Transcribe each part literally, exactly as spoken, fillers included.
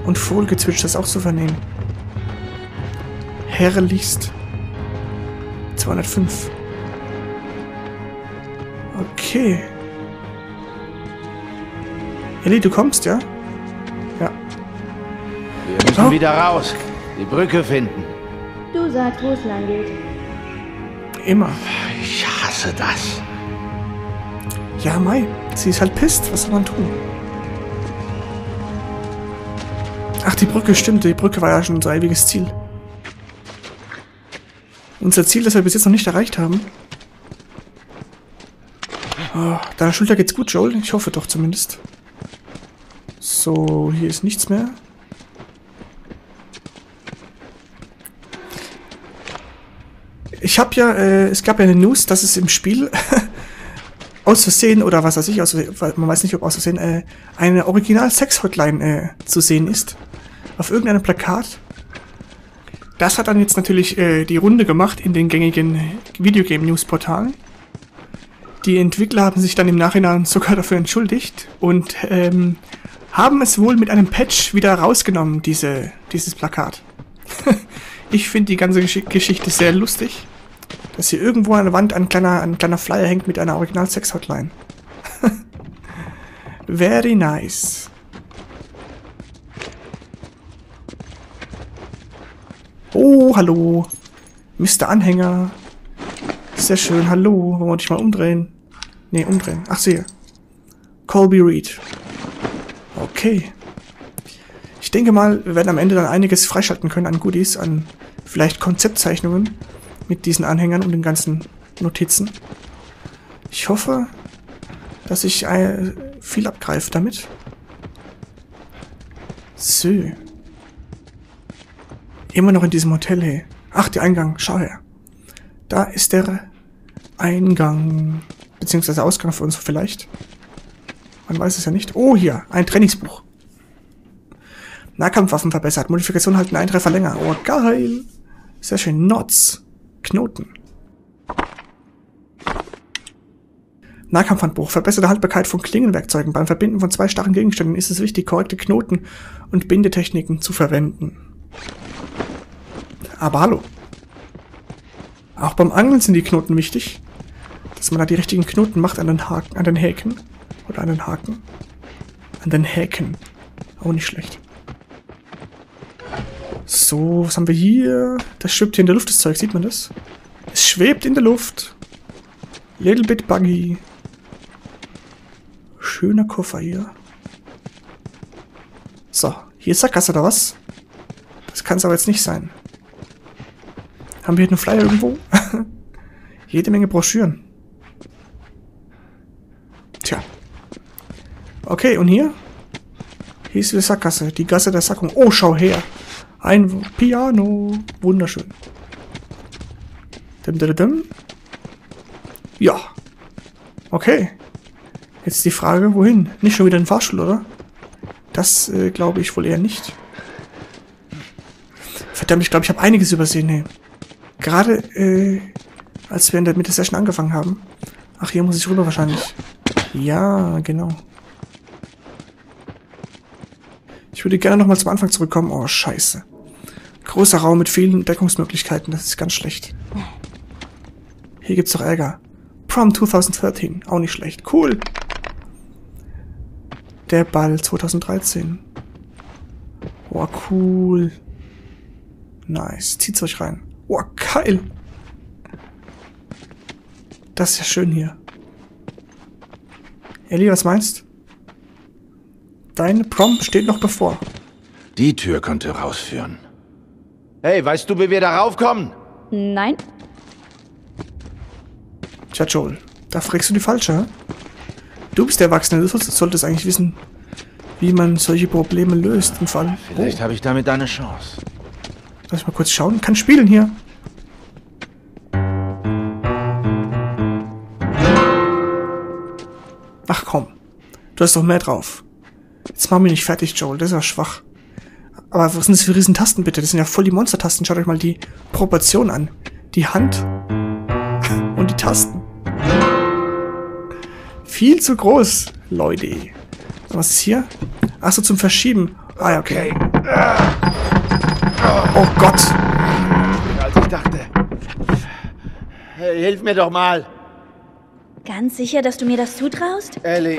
Und Vogelgezwitscher ist auch zu vernehmen. Herrlichst. zweihundertfünf. Okay. Ellie, du kommst, ja? Ja. Wir müssen oh. wieder raus. Die Brücke finden. Du sagst, wo es lang geht. Immer. Ich hasse das. Ja, Mai. Sie ist halt pisst. Was soll man tun? Ach, die Brücke, stimmt. Die Brücke war ja schon unser ewiges Ziel. Unser Ziel, das wir bis jetzt noch nicht erreicht haben. Oh, deiner Schulter geht's gut, Joel. Ich hoffe doch zumindest. So, hier ist nichts mehr. Ich habe ja, äh, es gab ja eine News, dass es im Spiel aus Versehen, oder was weiß ich, aus Versehen, man weiß nicht, ob aus Versehen, äh, eine Original-Sex-Hotline äh, zu sehen ist. Auf irgendeinem Plakat. Das hat dann jetzt natürlich äh, die Runde gemacht in den gängigen Videogame-News-Portalen. Die Entwickler haben sich dann im Nachhinein sogar dafür entschuldigt und ähm, haben es wohl mit einem Patch wieder rausgenommen, diese, dieses Plakat. Ich finde die ganze Gesch Geschichte sehr lustig, dass hier irgendwo an der Wand ein kleiner, ein kleiner Flyer hängt mit einer Original-Sex-Hotline. Very nice. Oh, hallo. Mister Anhänger. Sehr schön, hallo. Wollen wir dich mal umdrehen? Ne, umdrehen. Ach, sehe. Colby Reed. Okay. Ich denke mal, wir werden am Ende dann einiges freischalten können an Goodies, an vielleicht Konzeptzeichnungen mit diesen Anhängern und den ganzen Notizen. Ich hoffe, dass ich äh, viel abgreife damit. So. Immer noch in diesem Hotel, hey. Ach, der Eingang, schau her. Da ist der Eingang. Beziehungsweise Ausgang für uns vielleicht. Man weiß es ja nicht. Oh, hier, ein Trainingsbuch. Nahkampfwaffen verbessert. Modifikation halten ein Treffer länger. Oh, geil. Sehr schön. Knots. Knoten. Nahkampfhandbuch. Verbesserte Haltbarkeit von Klingenwerkzeugen. Beim Verbinden von zwei starren Gegenständen ist es wichtig, korrekte Knoten und Bindetechniken zu verwenden. Aber hallo. Auch beim Angeln sind die Knoten wichtig. Dass man da die richtigen Knoten macht an den Haken, an den Häken. Oder an den Haken. An den Häken. Auch nicht schlecht. So, was haben wir hier? Das schwebt hier in der Luft, das Zeug. Sieht man das? Es schwebt in der Luft. Little bit buggy. Schöner Koffer hier. So, hier ist Sackgasse oder was? Das kann es aber jetzt nicht sein. Haben wir hier einen Flyer irgendwo? Jede Menge Broschüren. Tja. Okay, und hier? Hier ist die Sackgasse. Die Gasse der Sackung. Oh, schau her. Ein Piano. Wunderschön. Dim, dim, dim. Ja. Okay. Jetzt die Frage, wohin? Nicht schon wieder in den Fahrstuhl, oder? Das äh, glaube ich wohl eher nicht. Verdammt, ich glaube, ich habe einiges übersehen. Hey. Gerade, äh, als wir in der Mitte-Session angefangen haben. Ach, hier muss ich rüber wahrscheinlich. Ja, genau. Ich würde gerne nochmal zum Anfang zurückkommen. Oh, scheiße. Großer Raum mit vielen Deckungsmöglichkeiten. Das ist ganz schlecht. Hier gibt's doch Ärger. Prom zwanzig dreizehn. Auch nicht schlecht. Cool. Der Ball zwanzig dreizehn. Oh, cool. Nice. Zieht's euch rein. Oh, geil. Das ist ja schön hier. Ellie, was meinst? Deine Prom steht noch bevor. Die Tür könnte rausführen. Hey, weißt du, wie wir da raufkommen? Nein. Tja, Joel, da fragst du die Falsche, hä? Du bist der Erwachsene, du solltest, solltest eigentlich wissen, wie man solche Probleme löst im Fall. Vielleicht oh. habe ich damit eine Chance. Lass ich mal kurz schauen. Kann spielen hier. Ach komm, du hast doch mehr drauf. Jetzt mach mich nicht fertig, Joel, das ist ja schwach. Aber was sind das für Riesentasten bitte? Das sind ja voll die Monstertasten. Schaut euch mal die Proportion an. Die Hand und die Tasten. Viel zu groß, Leute. Was ist hier? Achso, zum Verschieben. Ah ja, okay. Oh Gott. Als ich dachte. Hey, hilf mir doch mal. Ganz sicher, dass du mir das zutraust? Ellie.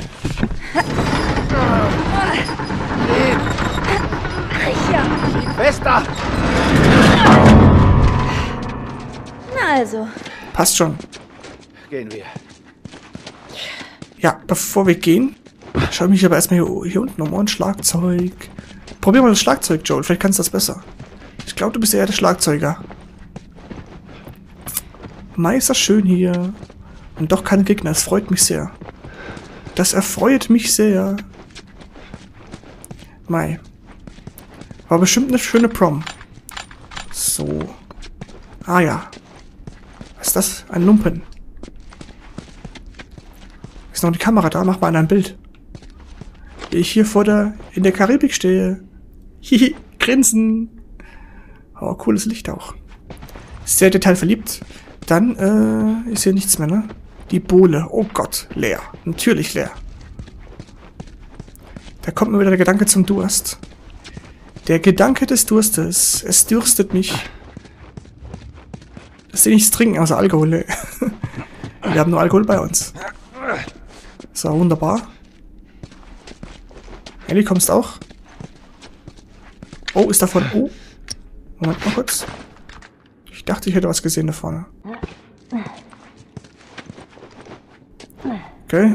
Ja. Fester! Na also. Passt schon. Gehen wir. Ja, bevor wir gehen, schau ich mich aber erstmal hier, hier unten um. Und Schlagzeug. Probier mal das Schlagzeug, Joel. Vielleicht kannst du das besser. Ich glaube, du bist eher der Schlagzeuger. Mai, ist das schön hier. Und doch keine Gegner. Es freut mich sehr. Das erfreut mich sehr. Mai. War bestimmt eine schöne Prom. So. Ah ja. Was ist das? Ein Lumpen. Ist noch die Kamera da? Mach mal ein Bild. Wie ich hier vor der... in der Karibik stehe. Hihi. Grinsen. Oh, cooles Licht auch. Sehr detailverliebt. Dann, äh, ist hier nichts mehr, ne? Die Bohle. Oh Gott. Leer. Natürlich leer. Da kommt mir wieder der Gedanke zum Durst. Der Gedanke des Durstes. Es dürstet mich. Dass sie nichts trinken, außer Alkohol. Wir haben nur Alkohol bei uns. So, wunderbar. Ellie, kommst auch? Oh, ist davon... Oh. Moment mal kurz. Ich dachte, ich hätte was gesehen da vorne. Okay.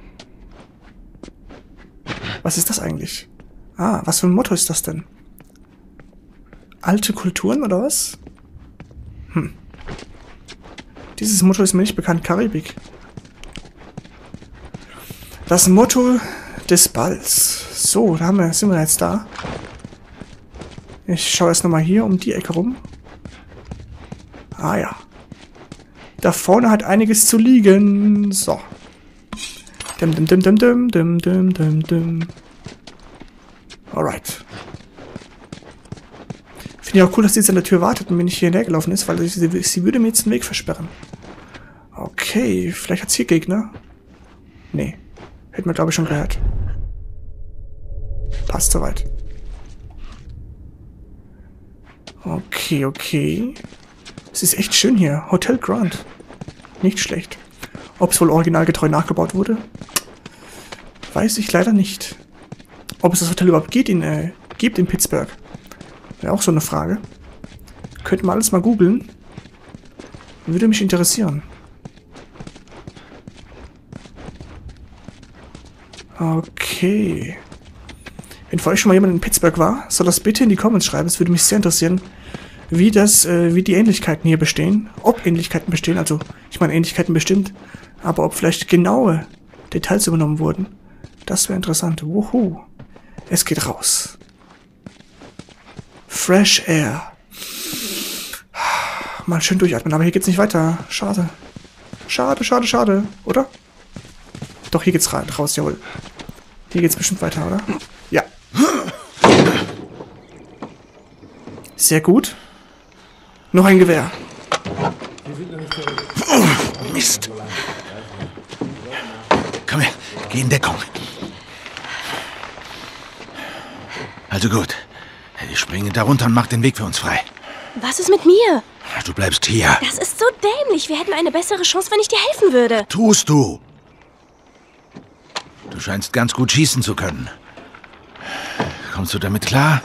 Was ist das eigentlich? Ah, was für ein Motto ist das denn? Alte Kulturen oder was? Hm. Dieses Motto ist mir nicht bekannt. Karibik. Das Motto des Balls. So, da haben wir, sind wir jetzt da. Ich schaue erst nochmal hier um die Ecke rum. Ah ja. Da vorne hat einiges zu liegen. So. Dim, dim, dim, dim, dim, dim, dim, dim, dim. Alright. Finde ich auch cool, dass die jetzt an der Tür wartet und mir nicht hierher gelaufen ist, weil sie, sie würde mir jetzt den Weg versperren. Okay, vielleicht hat es hier Gegner. Nee. Hätten wir, glaube ich, schon gehört. Passt soweit. Okay, okay. Es ist echt schön hier. Hotel Grand. Nicht schlecht. Ob es wohl originalgetreu nachgebaut wurde? Weiß ich leider nicht. Ob es das Hotel überhaupt geht in, äh, gibt in Pittsburgh? Wäre auch so eine Frage. Könnten wir alles mal googeln. Würde mich interessieren. Okay. Wenn für euch schon mal jemand in Pittsburgh war, soll das bitte in die Comments schreiben. Es würde mich sehr interessieren, wie das, äh, wie die Ähnlichkeiten hier bestehen. Ob Ähnlichkeiten bestehen, also ich meine Ähnlichkeiten bestimmt, aber ob vielleicht genaue Details übernommen wurden. Das wäre interessant. Wuhu. Es geht raus. Fresh Air. Mal schön durchatmen, aber hier geht's nicht weiter. Schade. Schade, schade, schade. Oder? Doch, hier geht's rein, raus, jawohl. Hier geht's bestimmt weiter, oder? Ja. Sehr gut. Noch ein Gewehr. Oh, Mist. Komm her, geh in Deckung. Also gut. Ich springe da runter und mach den Weg für uns frei. Was ist mit mir? Du bleibst hier. Das ist so dämlich. Wir hätten eine bessere Chance, wenn ich dir helfen würde. Tust du. Du scheinst ganz gut schießen zu können. Kommst du damit klar?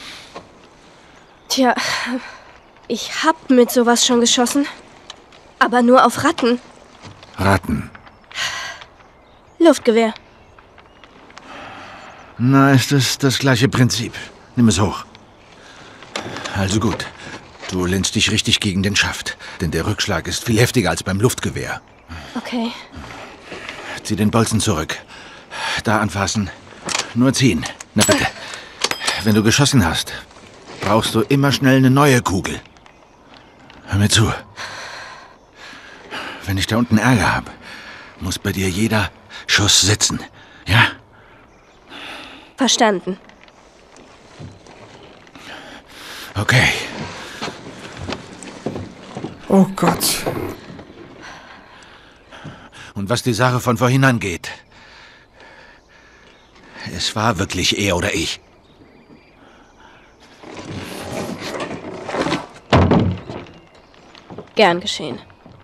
Tja, ich hab mit sowas schon geschossen. Aber nur auf Ratten. Ratten. Luftgewehr. Na, ist es das gleiche Prinzip. Nimm es hoch. Also gut. Du lehnst dich richtig gegen den Schaft, denn der Rückschlag ist viel heftiger als beim Luftgewehr. Okay. Zieh den Bolzen zurück. Da anfassen. Nur ziehen. Na bitte. Wenn du geschossen hast, brauchst du immer schnell eine neue Kugel. Hör mir zu. Wenn ich da unten Ärger habe, muss bei dir jeder Schuss sitzen. Ja? Verstanden. Okay. Oh Gott. Und was die Sache von vorhin angeht. Es war wirklich er oder ich. Gern geschehen.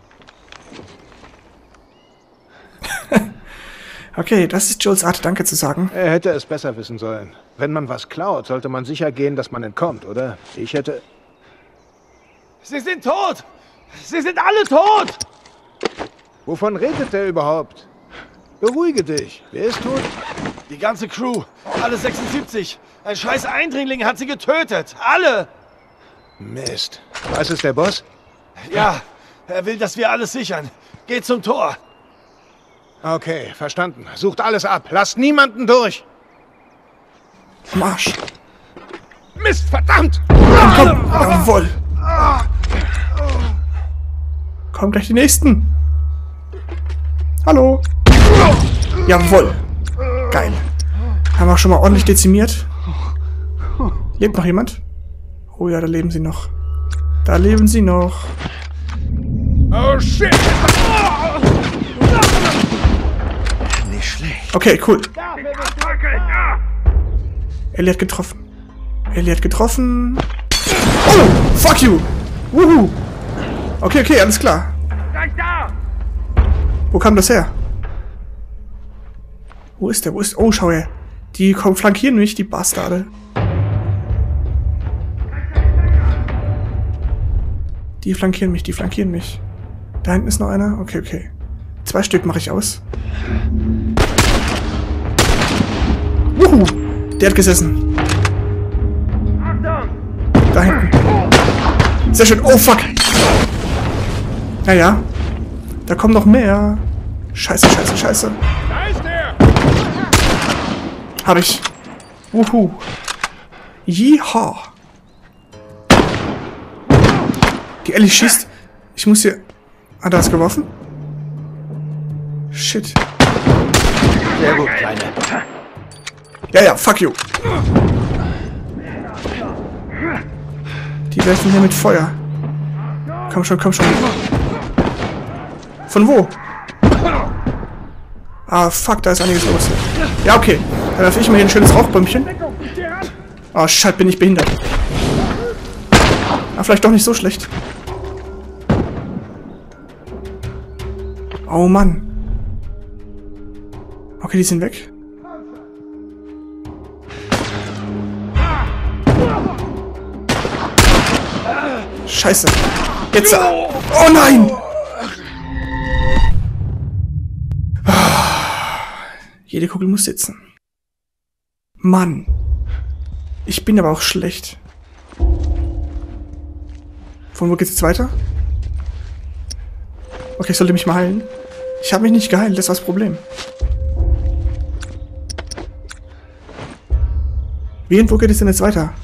Okay, das ist Joels Art, Danke zu sagen. Er hätte es besser wissen sollen. Wenn man was klaut, sollte man sicher gehen, dass man entkommt, oder? Ich hätte... Sie sind tot! Sie sind alle tot! Wovon redet der überhaupt? Beruhige dich. Wer ist tot? Die ganze Crew. Alle sechsundsiebzig. Ein scheiß Eindringling hat sie getötet. Alle! Mist. Was ist der Boss? Ja, er will, dass wir alles sichern. Geht zum Tor. Okay, verstanden. Sucht alles ab. Lasst niemanden durch. Marsch. Mist, verdammt! Komm, jawohl. Kommen gleich die nächsten. Hallo. Jawohl. Geil. Haben wir schon mal ordentlich dezimiert. Lebt noch jemand? Oh ja, da leben sie noch. Da leben sie noch. Oh shit! Nicht schlecht. Okay, cool. Ellie hat getroffen. Ellie hat getroffen. Oh, fuck you. Wuhu. Okay, okay, alles klar. Wo kam das her? Wo ist der? Wo ist... Oh, schau her. Die kommen, flankieren mich, die Bastarde. Die flankieren mich, die flankieren mich. Da hinten ist noch einer. Okay, okay. Zwei Stück mache ich aus. Wuhu! Der hat gesessen. Da hinten. Sehr schön. Oh, fuck. Naja. Da kommen noch mehr. Scheiße, scheiße, scheiße. Da ist der! Hab ich. Wuhu. Yeehaw. Die Ellie schießt. Ich muss hier... Ah, da ist geworfen. Shit. Sehr gut, Kleine. Ja, ja, fuck you. Die werfen hier mit Feuer. Komm schon, komm schon. Von wo? Ah, fuck, da ist einiges los. Ja, okay. Dann werfe ich mal hier ein schönes Rauchbäumchen. Oh, shit, bin ich behindert. Ah, vielleicht doch nicht so schlecht. Oh, Mann. Okay, die sind weg. Scheiße. Jetzt. Oh nein! Jede Kugel muss sitzen. Mann. Ich bin aber auch schlecht. Von wo geht's jetzt weiter? Okay, ich sollte mich mal heilen. Ich habe mich nicht geheilt, das war das Problem. Wie und wo geht es denn jetzt weiter?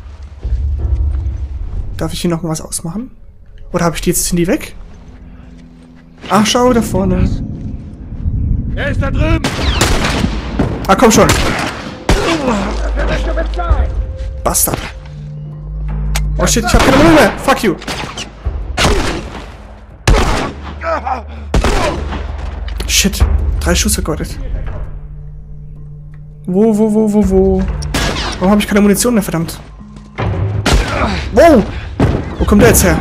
Darf ich hier noch mal was ausmachen? Oder habe ich die jetzt, sind die weg? Ach, schau, da vorne. Er ist da drüben! Ah, komm schon. Bastard. Oh shit, ich hab keine Mühe mehr. Fuck you. Shit. Drei Schuss vergeudet. Wo, wo, wo, wo, wo? Warum habe ich keine Munition mehr, verdammt? Wow! Wo kommt der jetzt her?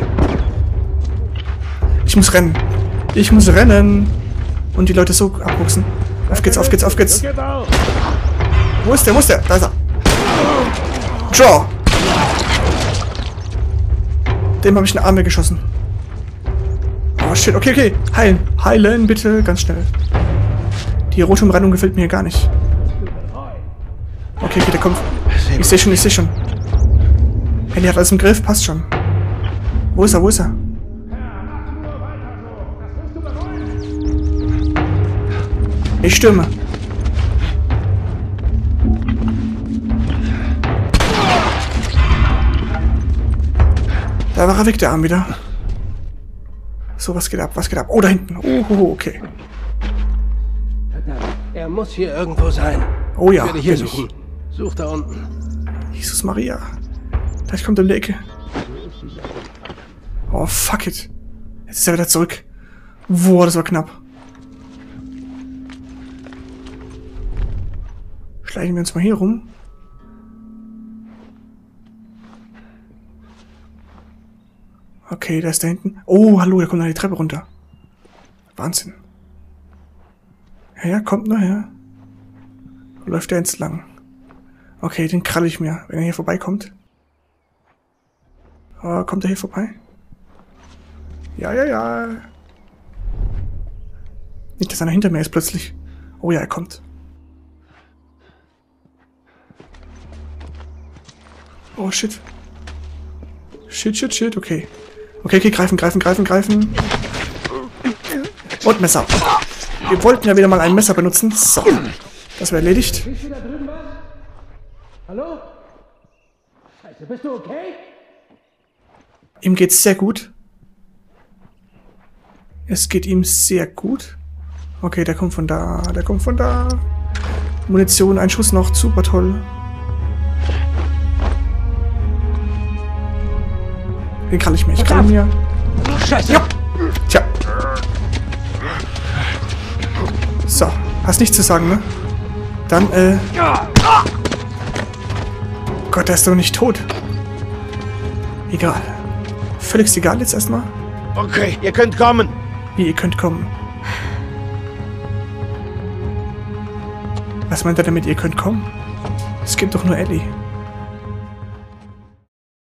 Ich muss rennen. Ich muss rennen. Und die Leute so abwuchsen. Auf geht's, auf geht's, auf geht's. Wo ist der, wo ist der? Da ist er. Draw! Dem habe ich eine Arme geschossen. Oh shit, okay, okay. Heilen. Heilen, bitte, ganz schnell. Die rote Umrandung gefällt mir gar nicht. Okay, okay, der kommt. Ich sehe schon, ich sehe schon. Hey, der hat alles im Griff, passt schon. Wo ist er, wo ist er? Ich stürme. Da war er weg, der Arm wieder. So, was geht ab, was geht ab? Oh, da hinten. Oh, okay. Er muss hier irgendwo sein. Oh ja, Ich werde hier bin ich. suchen. Such da unten. Jesus Maria. Gleich kommt er um die Ecke. Oh, fuck it. Jetzt ist er wieder zurück. Boah, das war knapp. Schleichen wir uns mal hier rum. Okay, der ist da hinten. Oh, hallo, der kommt noch die Treppe runter. Wahnsinn. Ja, ja, kommt nur her. Wo läuft der entlang? Okay, den kralle ich mir, wenn er hier vorbeikommt. Oh, kommt er hier vorbei? Ja, ja, ja. Nicht, dass einer hinter mir ist plötzlich. Oh ja, er kommt. Oh, shit. Shit, shit, shit, okay. Okay, okay, greifen, greifen, greifen, greifen. Und Messer. Wir wollten ja wieder mal ein Messer benutzen. So. Das wäre erledigt. Bist du da drüben was? Hallo? Scheiße, bist du okay? Ihm geht's sehr gut. Es geht ihm sehr gut. Okay, der kommt von da, der kommt von da. Munition, ein Schuss noch, super toll. Den kann ich mir, ich kann mir. Scheiße! Ja. Tja. So, hast nichts zu sagen, ne? Dann, äh... Gott, der ist doch nicht tot. Egal. Völlig egal jetzt erstmal. Okay, ihr könnt kommen. Wie, ihr könnt kommen. Was meint er damit, ihr könnt kommen? Es gibt doch nur Ellie.